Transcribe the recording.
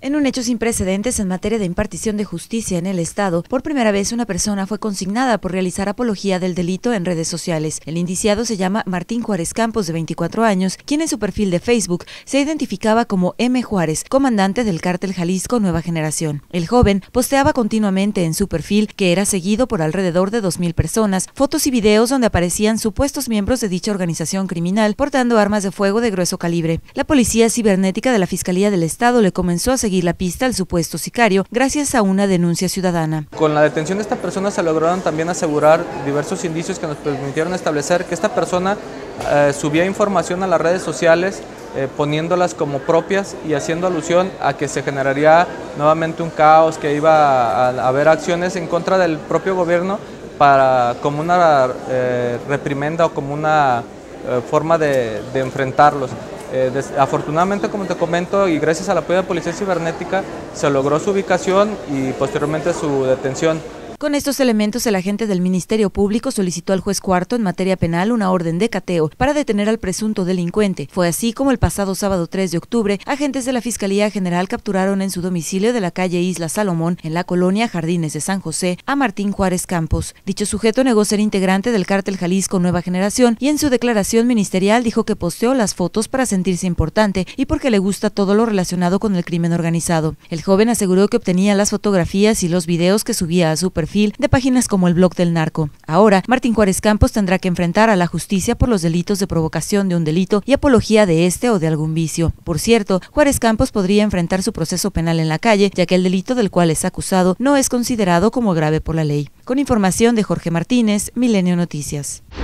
En un hecho sin precedentes en materia de impartición de justicia en el Estado, por primera vez una persona fue consignada por realizar apología del delito en redes sociales. El indiciado se llama Martín Juárez Campos, de 24 años, quien en su perfil de Facebook se identificaba como M. Juárez, comandante del Cártel Jalisco Nueva Generación. El joven posteaba continuamente en su perfil, que era seguido por alrededor de 2,000 personas, fotos y videos donde aparecían supuestos miembros de dicha organización criminal portando armas de fuego de grueso calibre. La Policía Cibernética de la Fiscalía del Estado le comenzó a seguir la pista al supuesto sicario gracias a una denuncia ciudadana. Con la detención de esta persona se lograron también asegurar diversos indicios que nos permitieron establecer que esta persona subía información a las redes sociales poniéndolas como propias y haciendo alusión a que se generaría nuevamente un caos, que iba a haber acciones en contra del propio gobierno como una reprimenda o como una forma de enfrentarlos. Afortunadamente, como te comento, y gracias al apoyo de la Policía Cibernética, se logró su ubicación y posteriormente su detención. Con estos elementos, el agente del Ministerio Público solicitó al juez cuarto en materia penal una orden de cateo para detener al presunto delincuente. Fue así como el pasado sábado 3 de octubre, agentes de la Fiscalía General capturaron en su domicilio de la calle Isla Salomón, en la colonia Jardines de San José, a Martín Juárez Campos. Dicho sujeto negó ser integrante del Cártel Jalisco Nueva Generación y en su declaración ministerial dijo que posteó las fotos para sentirse importante y porque le gusta todo lo relacionado con el crimen organizado. El joven aseguró que obtenía las fotografías y los videos que subía a su perfil de páginas como el Blog del Narco. Ahora, Martín Juárez Campos tendrá que enfrentar a la justicia por los delitos de provocación de un delito y apología de este o de algún vicio. Por cierto, Juárez Campos podría enfrentar su proceso penal en la calle, ya que el delito del cual es acusado no es considerado como grave por la ley. Con información de Jorge Martínez, Milenio Noticias.